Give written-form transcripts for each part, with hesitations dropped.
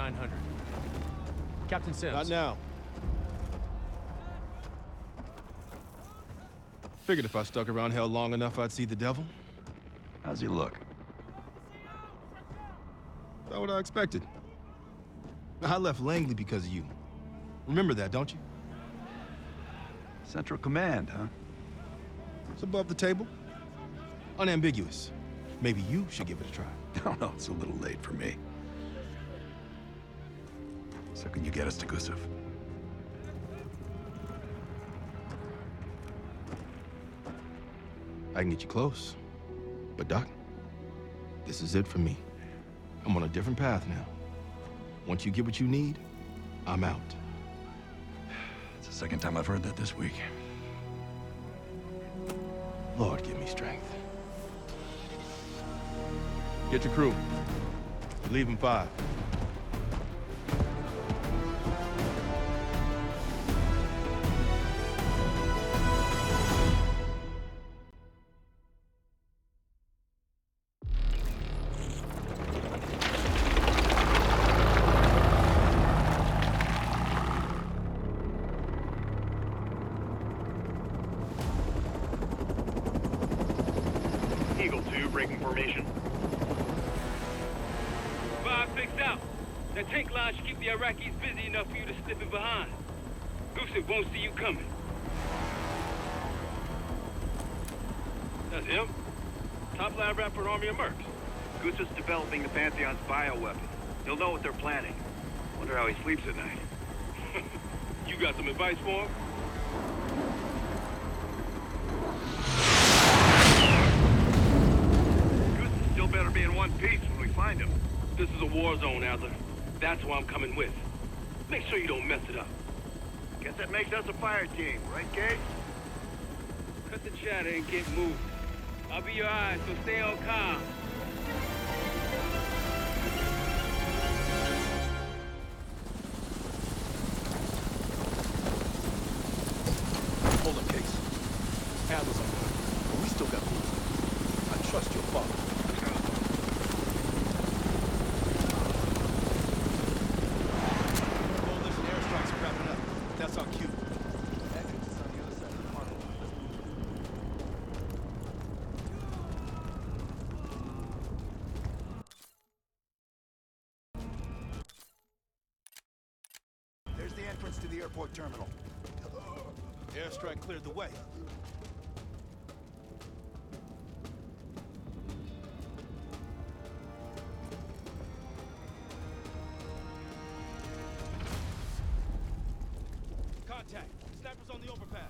900. Captain Sims. Not now. Figured if I stuck around hell long enough, I'd see the devil. How's he look? About what I expected. I left Langley because of you. Remember that, don't you? Central Command, huh? It's above the table. Unambiguous. Maybe you should give it a try. No, no, it's a little late for me. So can you get us to Gusev? I can get you close. But Doc, this is it for me. I'm on a different path now. Once you get what you need, I'm out. It's the second time I've heard that this week. Lord, give me strength. Get your crew. Leave in 5. Eagle 2, breaking formation. 5 fixed out. That tank line should keep the Iraqis busy enough for you to slip in behind. Gusev won't see you coming. That's him. Top lab rat for an army of mercs. Gusev's developing the Pantheon's bioweapon. He'll know what they're planning. Wonder how he sleeps at night. You got some advice for him? Gusev still better be in one piece when we find him. This is a war zone, Adler. That's why I'm coming with. Make sure you don't mess it up. Guess that makes us a fire team, right, Case? Cut the chatter and get moving. I'll be your eyes, so stay on calm. Hold up, Case. Adler's on point, but we still got moves. I trust your father. Coalition airstrikes are wrapping up. That's our cue. Entrance is on the other side of the tunnel. There's the entrance to the airport terminal. Airstrike cleared the way. Contact. Snipers on the overpass.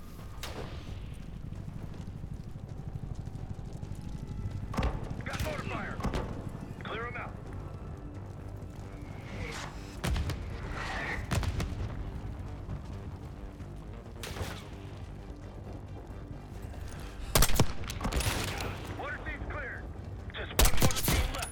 Got motor fire. Clear him out. Water team's cleared. Just one water team left.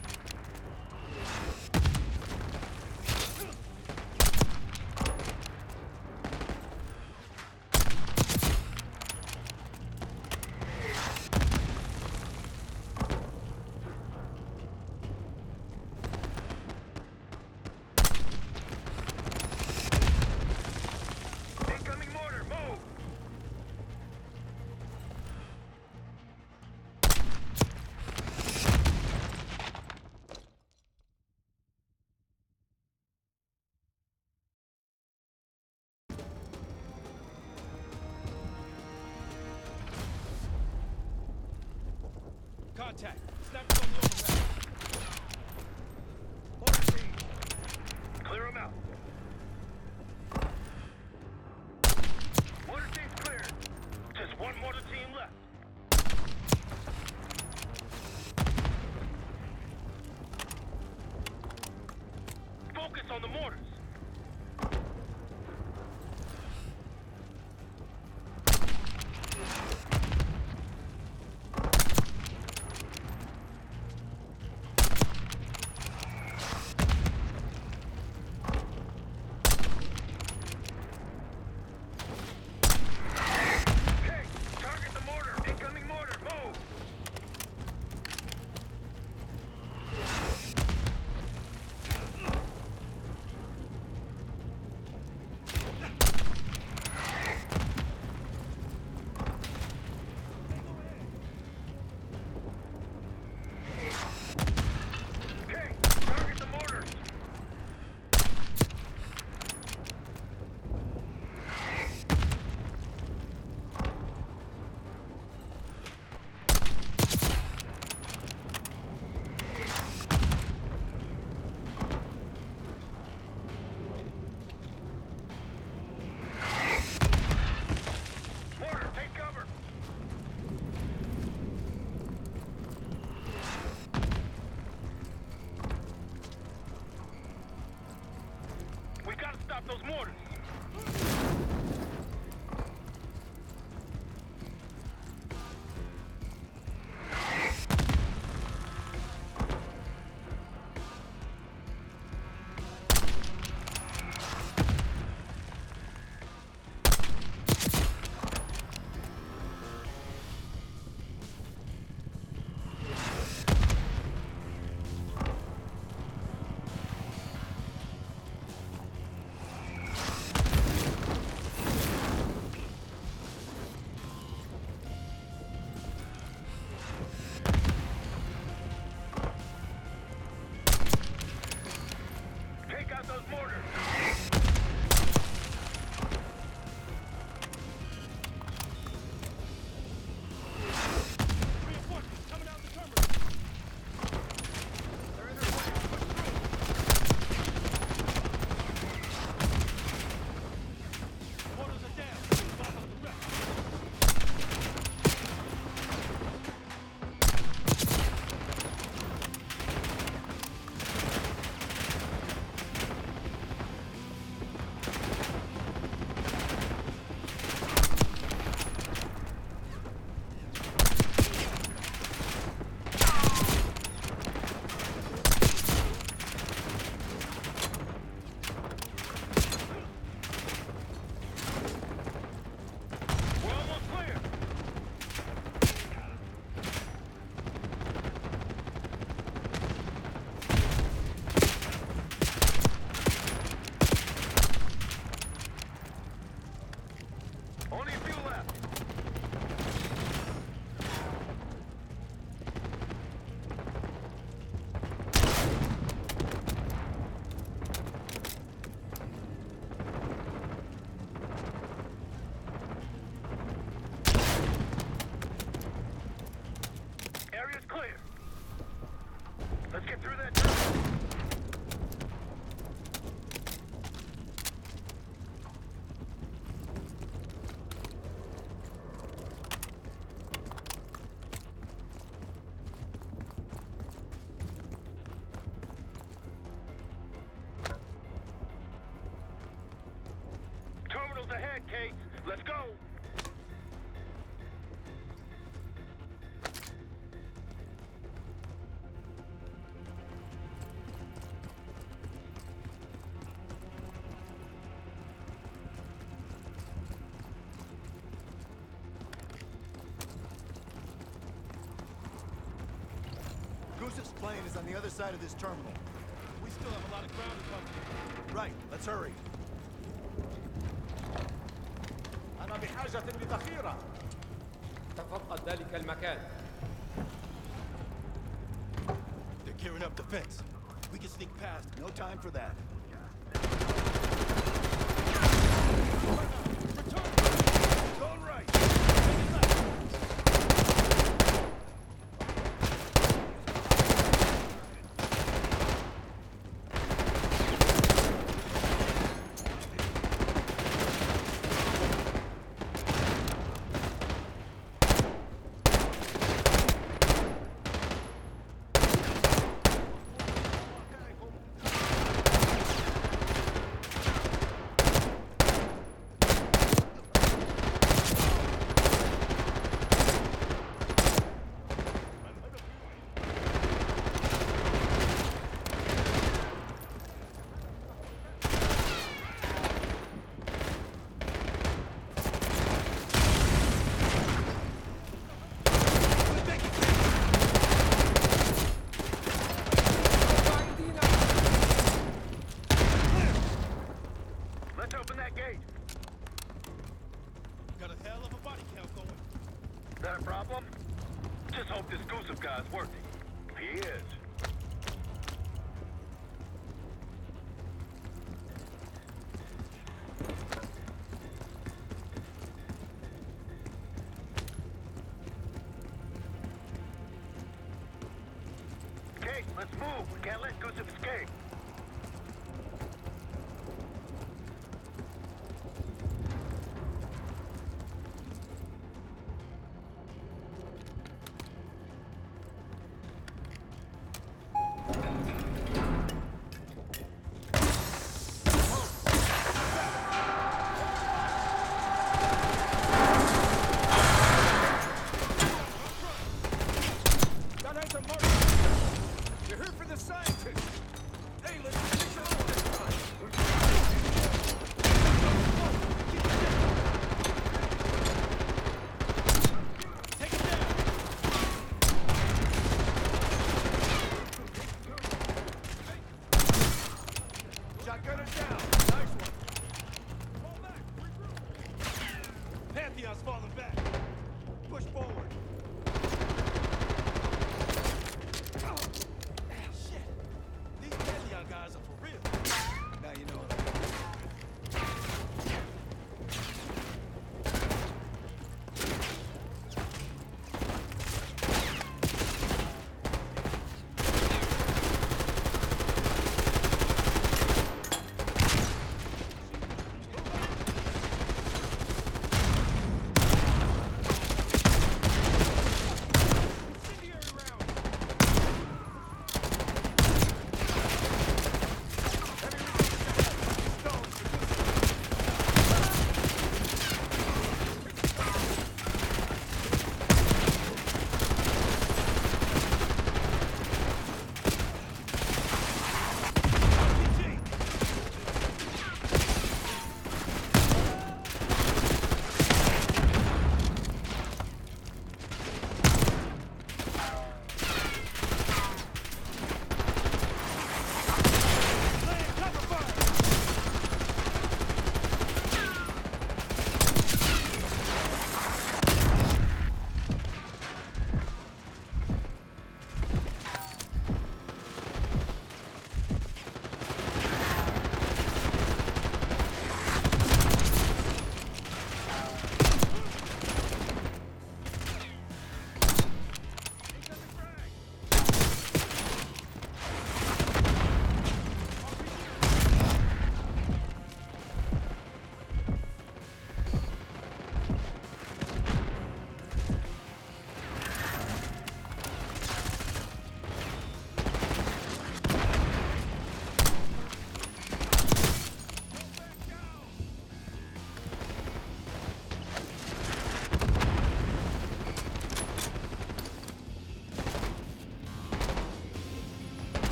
Incoming mortar, move! Contact. Snipers on the overpass. Mortar team. Clear him out. Water team's cleared. Just one mortar team left. Focus on the mortars. Okay, target the mortar. Incoming mortar, move. through that tunnel. Terminal's ahead, Kate. Let's go. Gusev's plane is on the other side of this terminal. We still have a lot of ground to cover. Right, let's hurry. أنا بحاجة لذخيرة. تفقد ذلك المكان. They're gearing up the fence. We can sneak past. No time for that. Return! All right. Let's open that gate. Got a hell of a body count going. Is that a problem? Just hope this Gusev guy's working. He is. Kate, let's move. We can't let Gusev escape. You're here for the scientists. Hey,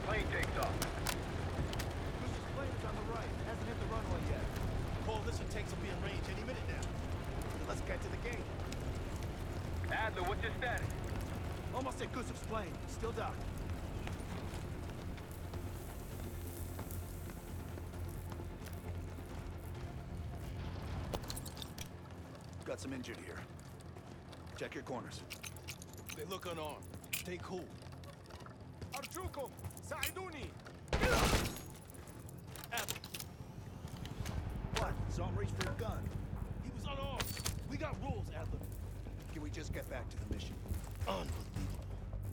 plane takes off. Goose' plane is on the right. It hasn't hit the runway yet. Coalition tanks will be in range any minute now. Let's get to the gate. Adler, what's your status? Almost at Gusev's plane. Still docked. Got some injured here. Check your corners. They look unarmed. Stay cool. أرجوكم ساعدوني. Adler, What? Saw him reach for a gun. he was unarmed. We got rules, Adler. Can we just get back to the mission? Unbelievable.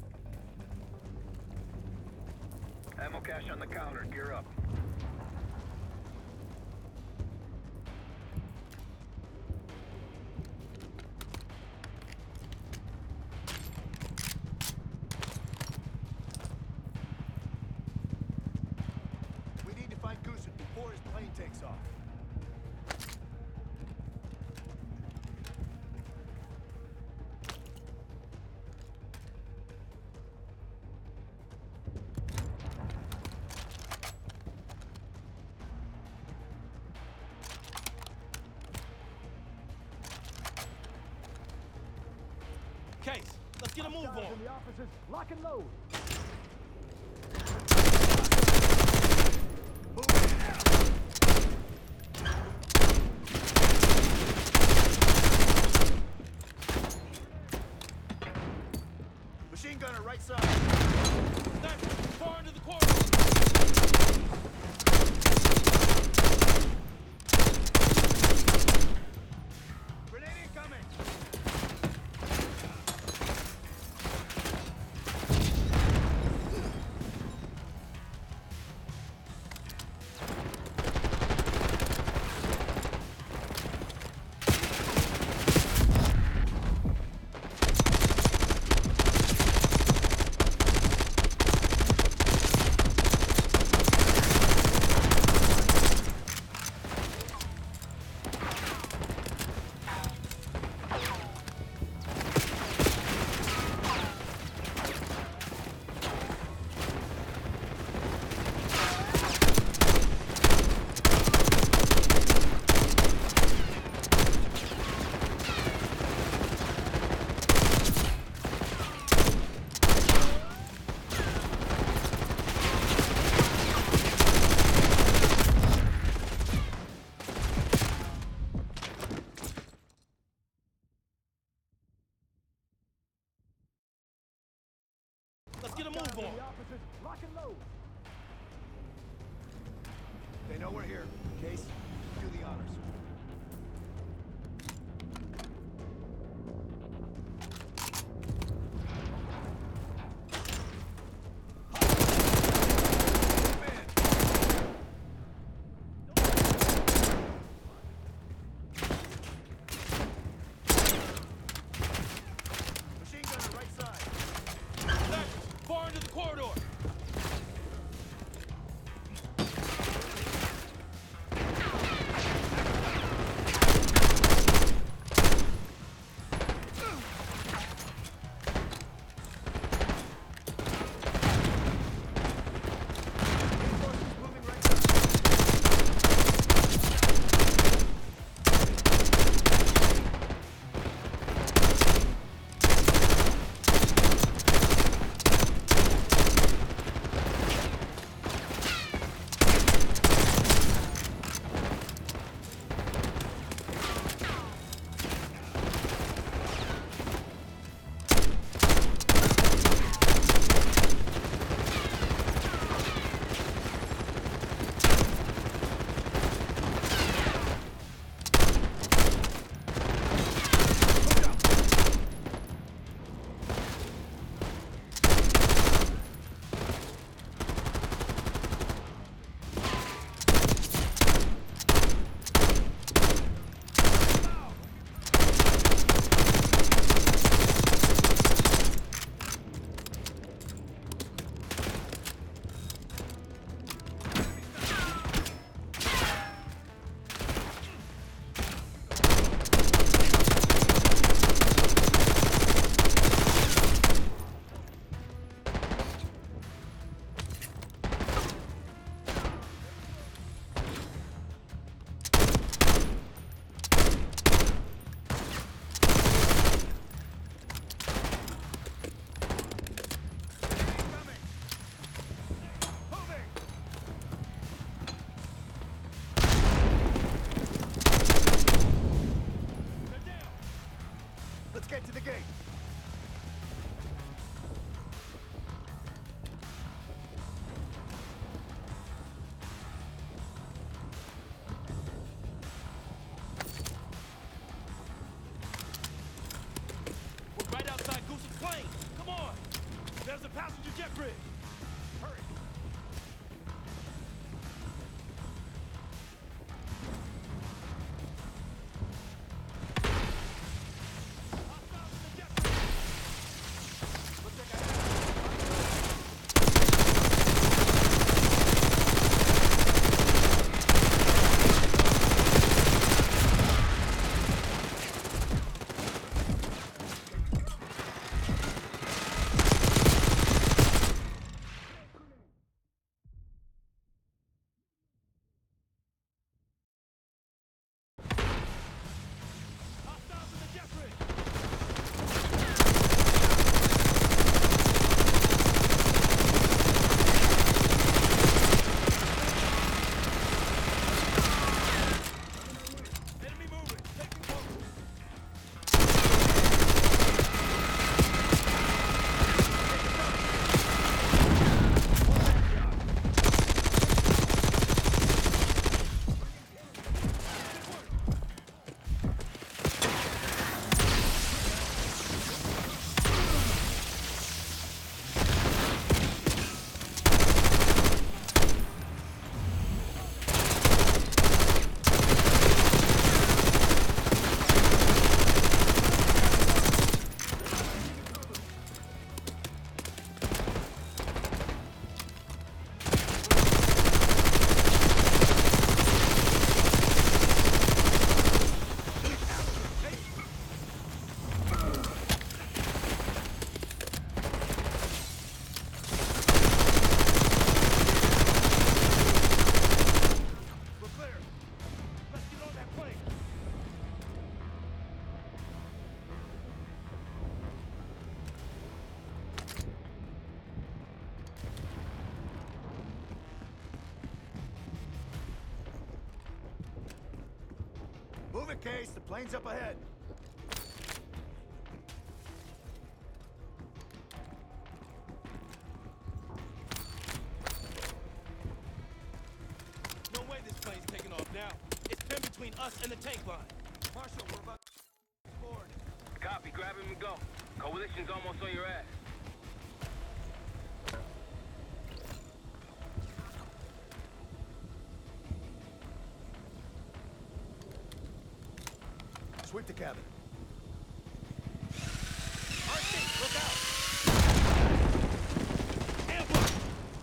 Ammo cache on the counter. Gear up. We need to find Gusev before his plane takes off. Case, let's get a move on. the officers, lock and load. Machine gunner, right side. Sniper, far into the corridor. Grenade incoming! get to the gate. We're right outside Goose's plane. Come on. There's a passenger jet bridge. Hurry. Hostiles in the jet bridge. Looks like I hostiles in the jet bridge. Enemy moving. Taking cover. We're clear. Let's get on that plane. Move it, Case. The plane's up ahead. No way this plane's taking off now. It's been between us and the tank line. Marshal, we're about board. Copy, grab him and go. Coalition's almost on your ass. Sweep the cabin. RC, look out! Ambush!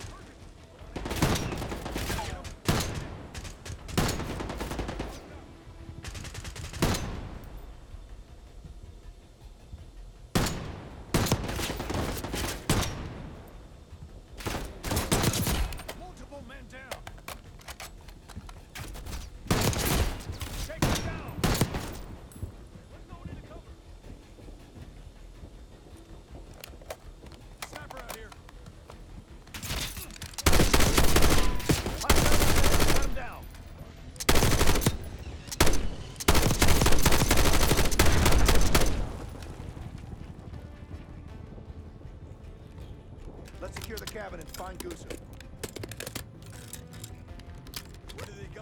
Multiple men down. Take them down. Let's go into cover. Sniper out here. Cut him down. Let's secure the cabin and find Gooser. Where did he go?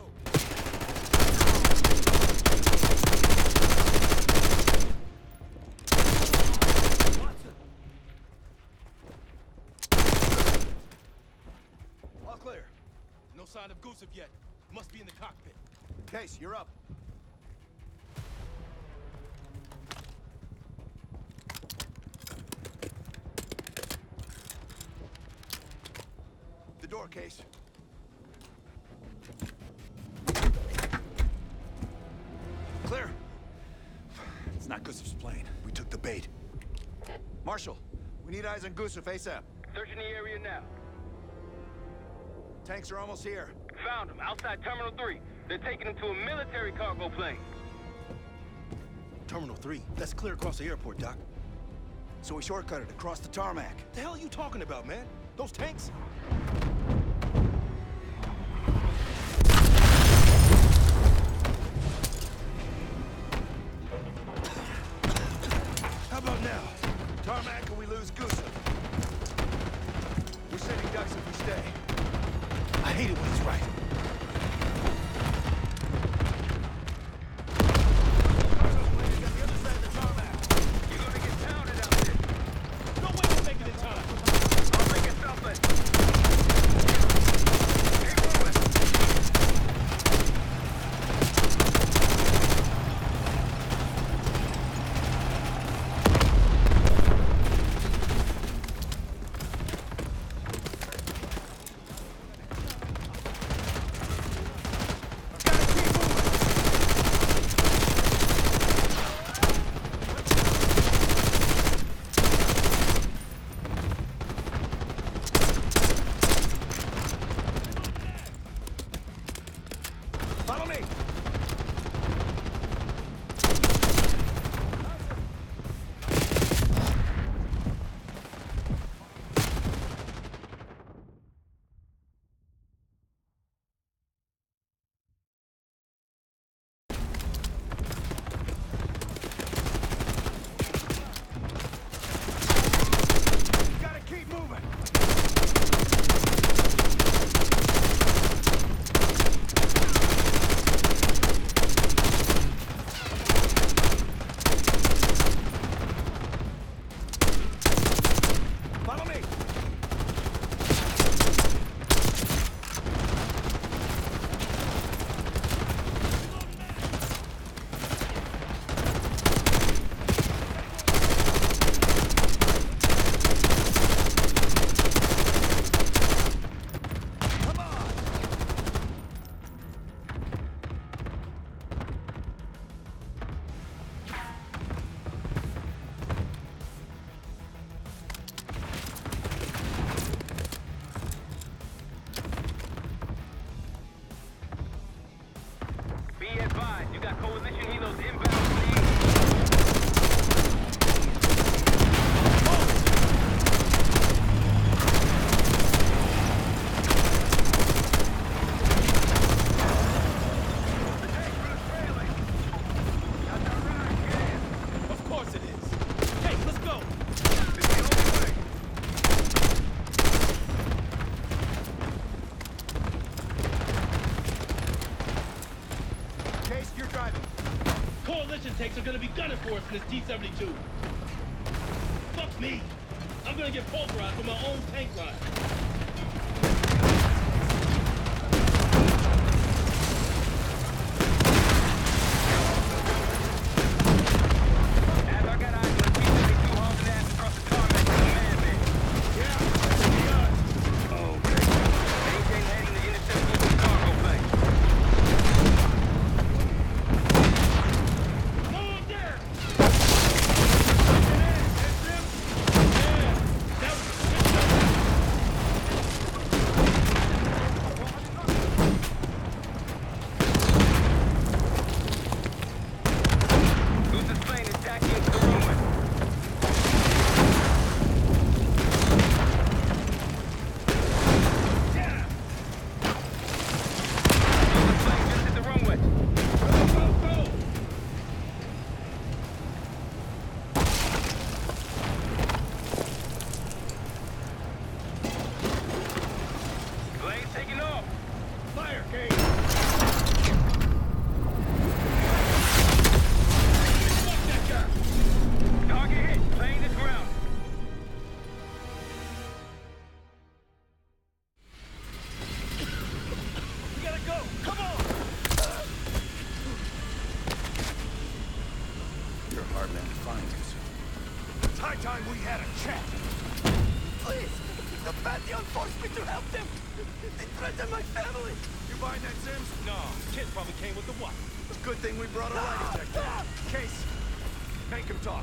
Watson. All clear. No sign of Gusev yet. Must be in the cockpit. Case, you're up. The door, Case. Clear. It's not Gusev's plane. We took the bait. Marshal, we need eyes on Gusev ASAP. Searching the area now. Tanks are almost here. Found him, outside Terminal 3. They're taking him to a military cargo plane. Terminal 3. That's clear across the airport, Doc. So we shortcutted across the tarmac. The hell are you talking about, man? Those tanks? about now? Tarmac, or we lose Gusa? We're sending ducks if we stay. I hate it when he's right. Follow me! Gotta keep moving! Follow me! Come on! Be advised, you got coalition helos inbound, please. Of course it is. Hey, let's go. Case, you're driving. Coalition tanks are gonna be gunning for us in this T-72. Fuck me. I'm gonna get pulverized with my own tank ride. As I got eyes on the T-72 hauling ass across the tarmac to command me. Okay. Maintain heading to intercept Gusa's cargo bay. Go on there! Gusa's plane is tacking into the runway. Gusa's plane just hit the runway. Go! Plane's taking off. Fire, Cage! Fuck that guy! Target hit. Plane is grounded. We gotta go! Come on! You're a hard man to find, Gusa. It's high time we had a chat. Please! The Pantheon forced me to help them! They threatened my family! You buying that, Sims? No, kid probably came with the what? Good thing we brought a lie detector. Case, make him talk.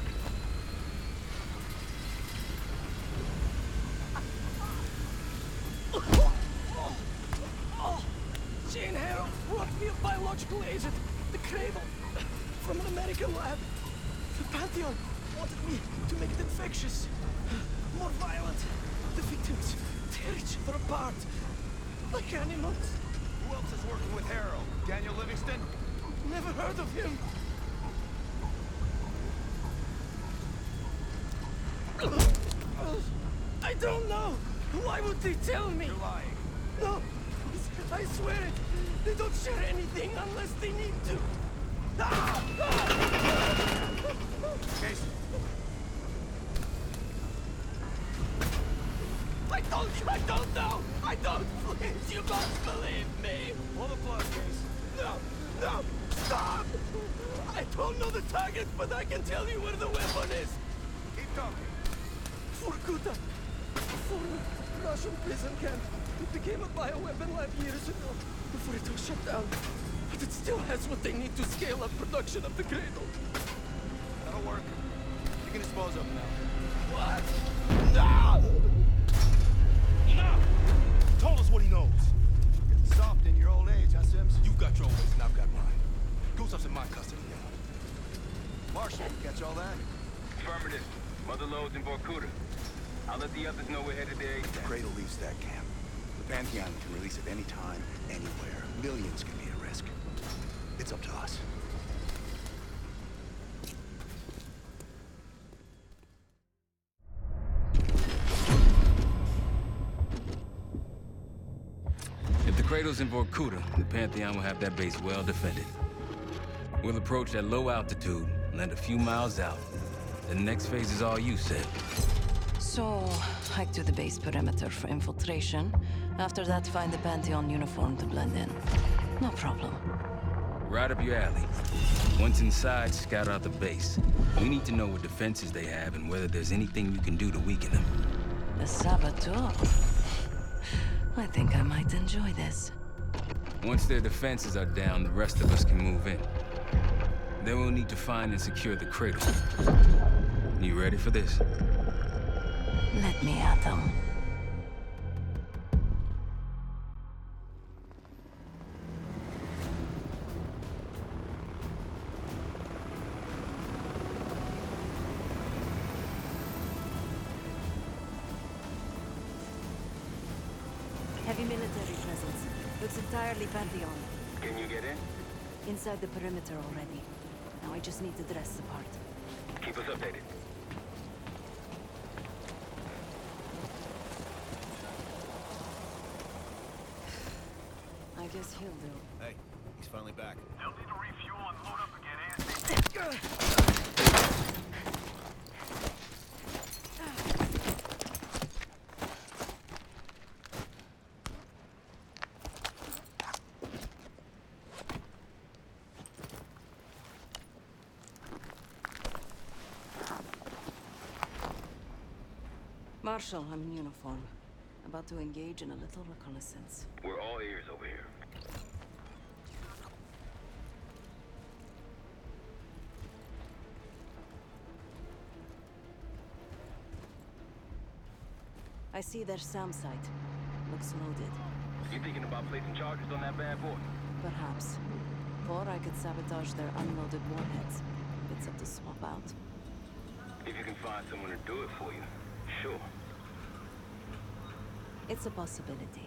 Jane Harrow brought me a biological agent, the Cradle, from an American lab. The Pantheon wanted me to make it infectious, more violent. The victims tear each other apart, like animals. Who else is working with Harrow? Daniel Livingston? Never heard of him. I don't know. Why would they tell me? You're lying. No, I swear it. They don't share anything unless they need to. Jason, I told you I don't know. I don't. Please, you must believe me. pull the plug, Jason. No, stop. I don't know the target, but I can tell you where the weapon is. Keep talking. Vorkuta. Former Russian prison camp. It became a bioweapon lab years ago, before it was shut down. But it still has what they need to scale up production of the cradle. That'll work. You can dispose of them now. What? No! Enough! Told us what he knows. Getting soft in your old age, huh, Sims? You've got your old ways and I've got mine. Gustaf's in my custody now. Marshall, you catch all that? Affirmative. Mother loads in Vorkuta. I'll let the others know we're headed there The ASAP. Cradle leaves that camp. The Pantheon can release it any time, anywhere. Millions can be at risk. It's up to us. If the Cradle's in Vorkuta, the Pantheon will have that base well defended. We'll approach at low altitude, land a few miles out. The next phase is all you, Sid. So, hike to the base perimeter for infiltration. After that, find the Pantheon uniform to blend in. No problem. Right up your alley. Once inside, scout out the base. We need to know what defenses they have and whether there's anything you can do to weaken them. The saboteur. I think I might enjoy this. Once their defenses are down, the rest of us can move in. Then we'll need to find and secure the Cradle. You ready for this? Let me at them. Heavy military presence. Looks entirely Pantheon. Can you get in? Inside the perimeter already. Now I just need to dress the part. Keep us updated. I guess he'll do. Hey, he's finally back. They'll need to refuel and load up again ASAP. Marshal, I'm in uniform. About to engage in a little reconnaissance. We're all ears over here. I see their SAM site. Looks loaded. You thinking about placing charges on that bad boy? Perhaps. Or I could sabotage their unloaded warheads. Bits up to swap out. If you can find someone to do it for you, sure. It's a possibility.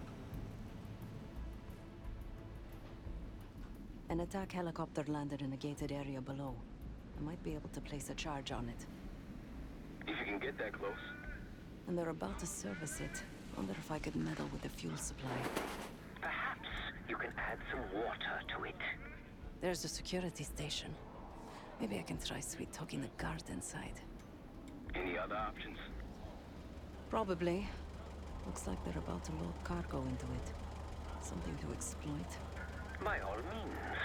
An attack helicopter landed in a gated area below. I might be able to place a charge on it. If you can get that close. And they're about to service it. Wonder if I could meddle with the fuel supply. Perhaps you can add some water to it. There's a security station. Maybe I can try sweet-talking the guard inside. Any other options? Probably. Looks like they're about to load cargo into it. Something to exploit. By all means.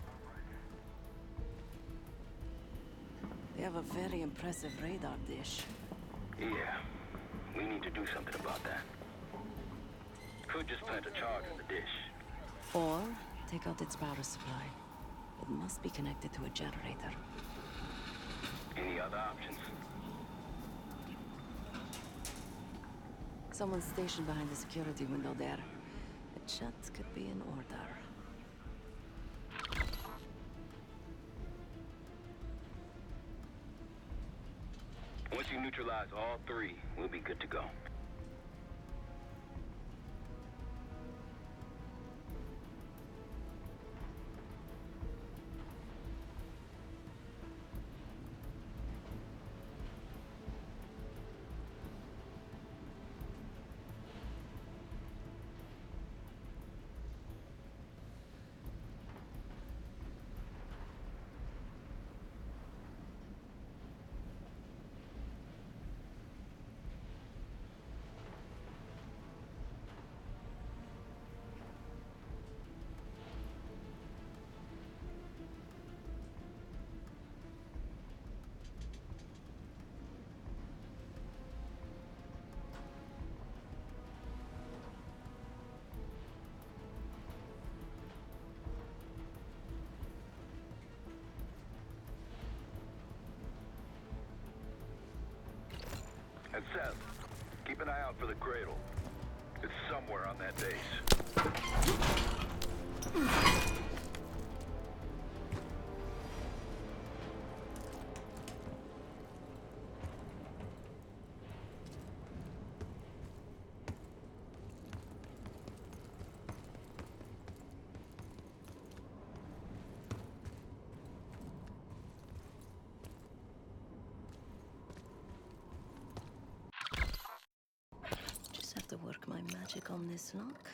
They have a very impressive radar dish. Yeah. We need to do something about that. Could just plant a charge on the dish. Or take out its power supply. It must be connected to a generator. Any other options? Someone's stationed behind the security window there. A chat could be in order. Once you neutralize all three, we'll be good to go. Seth, keep an eye out for the cradle. It's somewhere on that base. Just have to work my magic on this lock.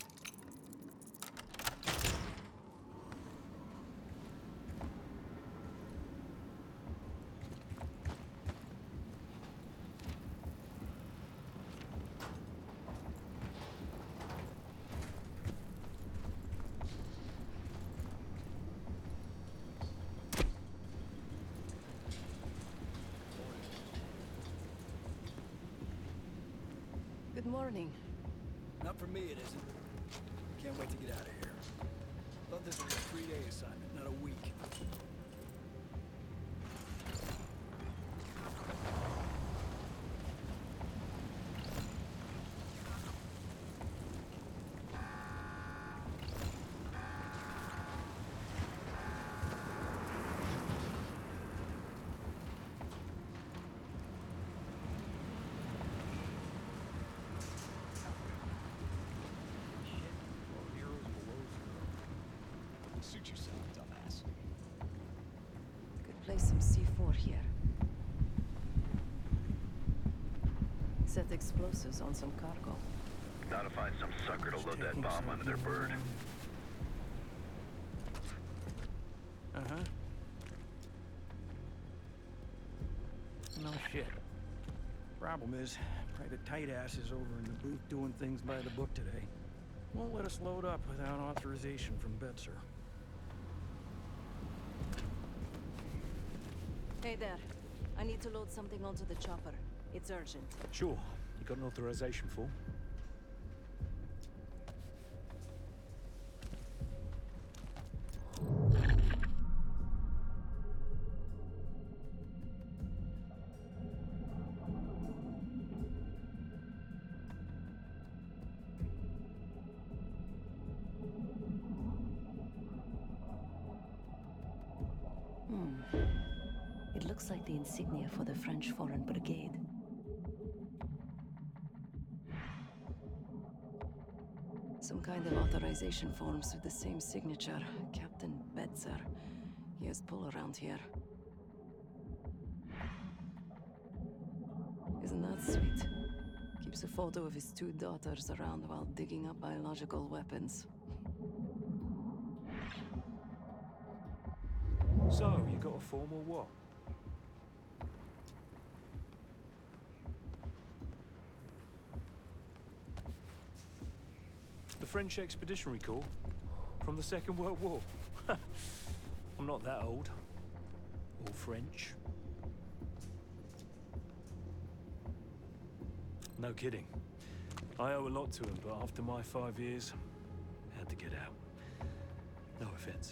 Good morning. Not for me, it isn't. Can't wait to get out of here. Thought this was a 3-day assignment, not a week. Suit yourself, dumbass. Could play some C4 here. Set explosives on some cargo. Gotta find some sucker to load that bomb onto their bird. Uh-huh. No shit. Problem is, Private Tight Ass is over in the booth doing things by the book today. Won't let us load up without authorization from Betzer. Hey there. I need to load something onto the chopper. It's urgent. Sure. You got an authorization for? It looks like the insignia for the French Foreign Brigade. Some kind of authorization forms with the same signature. Captain Betzer. He has pull around here. Isn't that sweet? Keeps a photo of his 2 daughters around while digging up biological weapons. So, you got a form or what? The French Expeditionary Corps? From the Second World War? I'm not that old. Or French. No kidding. I owe a lot to him, but after my 5 years, I had to get out. No offense.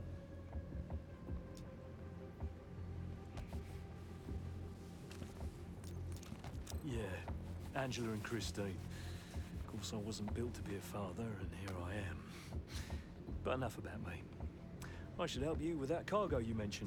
Yeah, Angela and Christine. Of course, I wasn't built to be a father, and here I am. But enough about me. I should help you with that cargo you mentioned.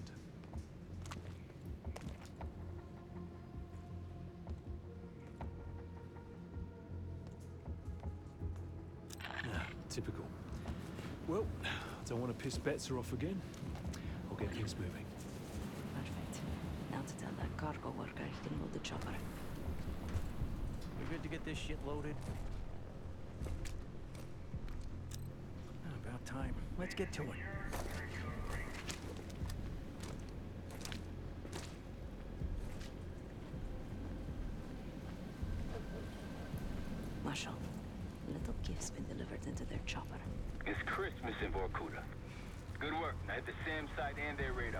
Typical. Well, I don't want to piss Betzer off again. I'll get things moving. Perfect. Now to tell that cargo worker he can load the chopper. We good to get this shit loaded? About time. Let's get to it. Marshal, little gift's been delivered into their chopper. It's Christmas in Vorkuta. Good work. I hit the SAM site and their radar.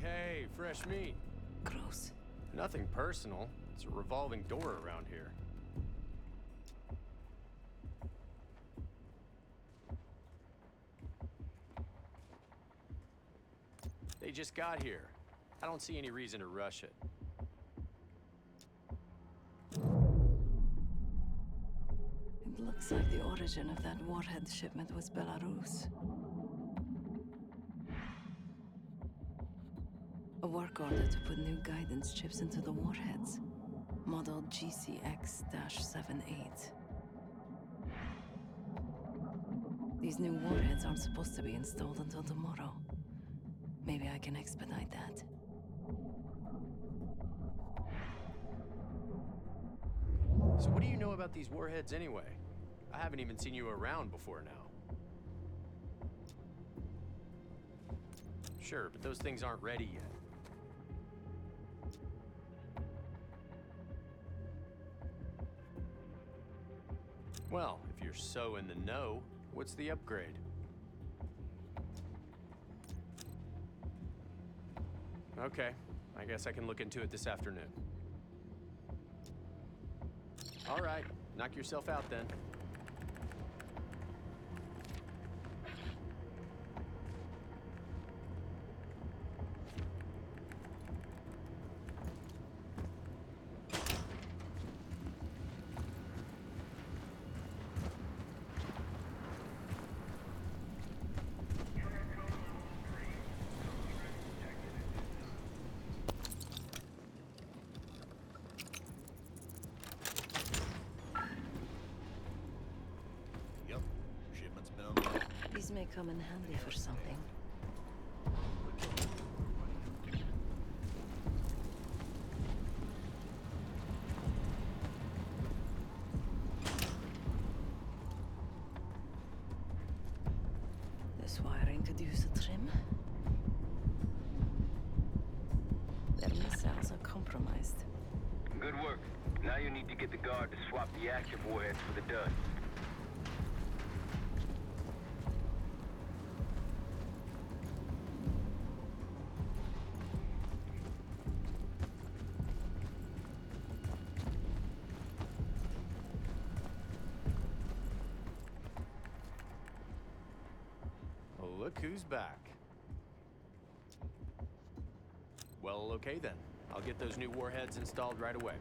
hey, fresh meat. Gross. Nothing personal. It's a revolving door around here. They just got here. I don't see any reason to rush it. It looks like the origin of that warhead shipment was Belarus. A work order to put new guidance chips into the warheads. Model GCX-78. These new warheads aren't supposed to be installed until tomorrow. Maybe I can expedite that. So what do you know about these warheads anyway? I haven't even seen you around before now. Sure, but those things aren't ready yet. Well, if you're so in the know, what's the upgrade? Okay, I guess I can look into it this afternoon. All right, knock yourself out then. These may come in handy for something. This wiring could use a trim. Their missiles are compromised. Good work. Now you need to get the guard to swap the active warheads for the dud. Look who's back. Well, okay then. I'll get those new warheads installed right away.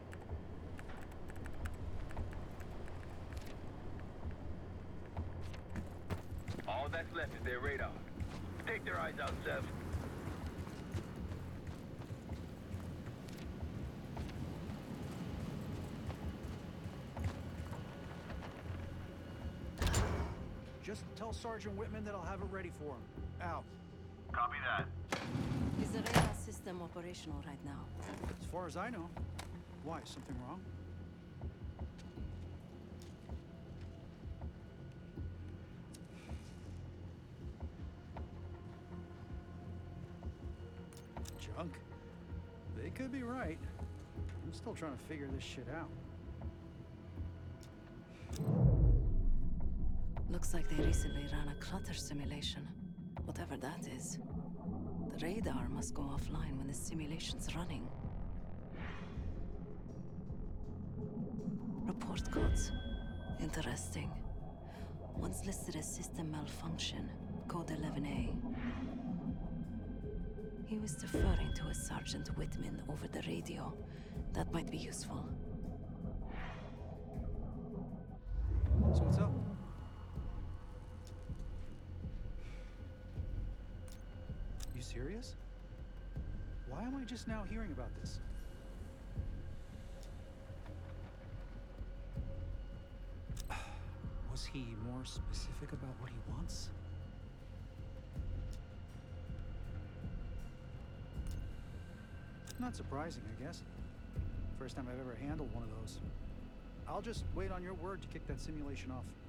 All that's left is their radar. Take their eyes out, Zev. Just tell Sergeant Whitman that I'll have it ready for him. Out. Copy that. Is the radar system operational right now? As far as I know. Why, something wrong? Junk? They could be right. I'm still trying to figure this shit out. Looks like they recently ran a clutter simulation. Whatever that is. The radar must go offline when the simulation's running. Report codes. Interesting. One's listed as system malfunction, code 11A. He was deferring to a Sergeant Whitman over the radio. That might be useful. So what's up? You serious? Why am I just now hearing about this? Was he more specific about what he wants? Not surprising, I guess. First time I've ever handled one of those. I'll just wait on your word to kick that simulation off.